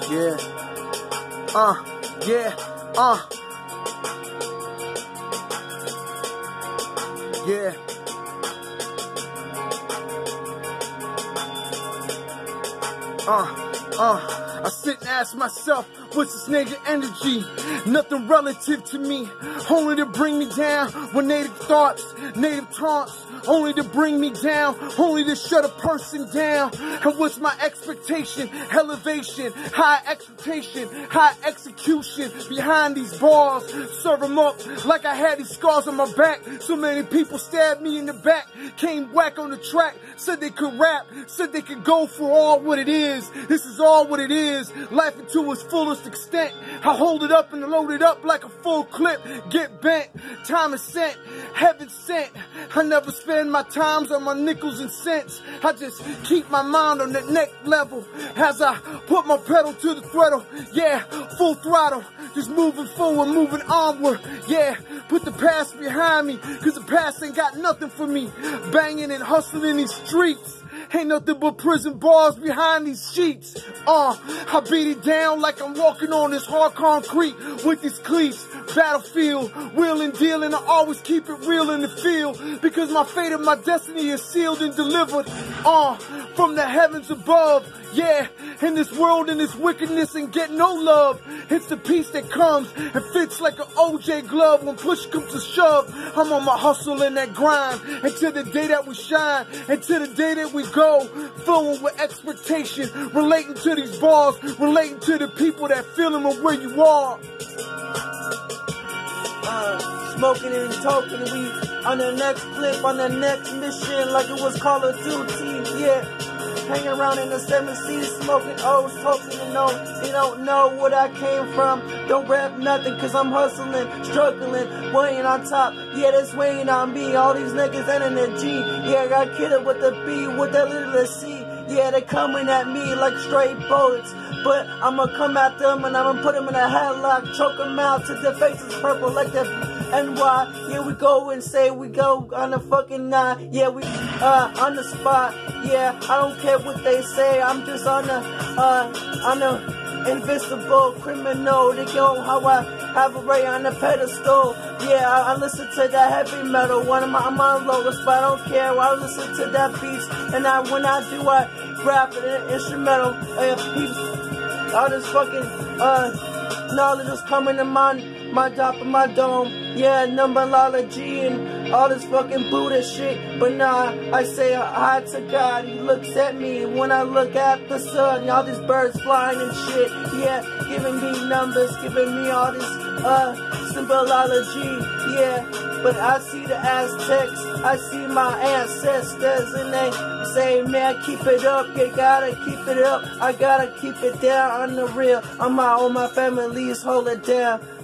Yeah. Yeah. Yeah. I sit and ask myself, what's this nigga energy? Nothing relative to me, only to bring me down with native thoughts, native taunts, only to bring me down, only to shut a person down. And what's my expectation? Elevation, high expectation, high execution behind these bars. Serve them up like I had these scars on my back. So many people stabbed me in the back, came whack on the track, said they could rap, said they could go for all what it is. This is all what it is, life into its fullest extent. I hold it up and load it up like a full clip, get bent, time is sent, heaven sent. I never spend my times on my nickels and cents. I just keep my mind on the next level as I put my pedal to the throttle. Yeah, full throttle, just moving forward, moving onward. Yeah, put the past behind me, cause the past ain't got nothing for me. Banging and hustling in these streets, ain't nothing but prison bars behind these sheets. I beat it down like I'm walking on this hard concrete with these cleats. Battlefield, wheeling, dealing, I always keep it real in the field, because my fate and my destiny is sealed and delivered from the heavens above. Yeah, in this world and this wickedness and get no love. It's the peace that comes and fits like an OJ glove when push comes to shove. I'm on my hustle and that grind until the day that we shine, until the day that we go, flowing with expectation, relating to these bars, relating to the people that feel them and where you are. Smoking and talking, we on the next clip, on the next mission, like it was Call of Duty, yeah. Hanging around in the 7 Seas, smoking O's, talking to no, they don't know what I came from. Don't rap nothing, cause I'm hustling, struggling, weighing on top. Yeah, that's weighing on me. All these niggas ain't in the G. Yeah, I got killed with the B, with the little C. Yeah, they coming at me like straight bullets. But I'ma come at them and I'ma put them in a headlock, choke them out till their faces purple like that NY. Here we go and say we go on the fucking 9. Yeah, we on the spot. Yeah, I don't care what they say. I'm just on the invisible criminal. They go how I have a ray on the pedestal. Yeah, I listen to that heavy metal. I'm on lowest, but I don't care. I listen to that beats, and when I do, I rap an instrumental. All this fucking knowledge is coming to my top of my dome. Yeah, numerology and all this fucking Buddha shit. But nah, I say hi to God. He looks at me when I look at the sun. All these birds flying and shit. Yeah, giving me numbers, giving me all this symbology. Yeah. But I see the Aztecs, I see my ancestors, and they say, man, keep it up, you gotta keep it up, I gotta keep it down on the real, all my families hold it down.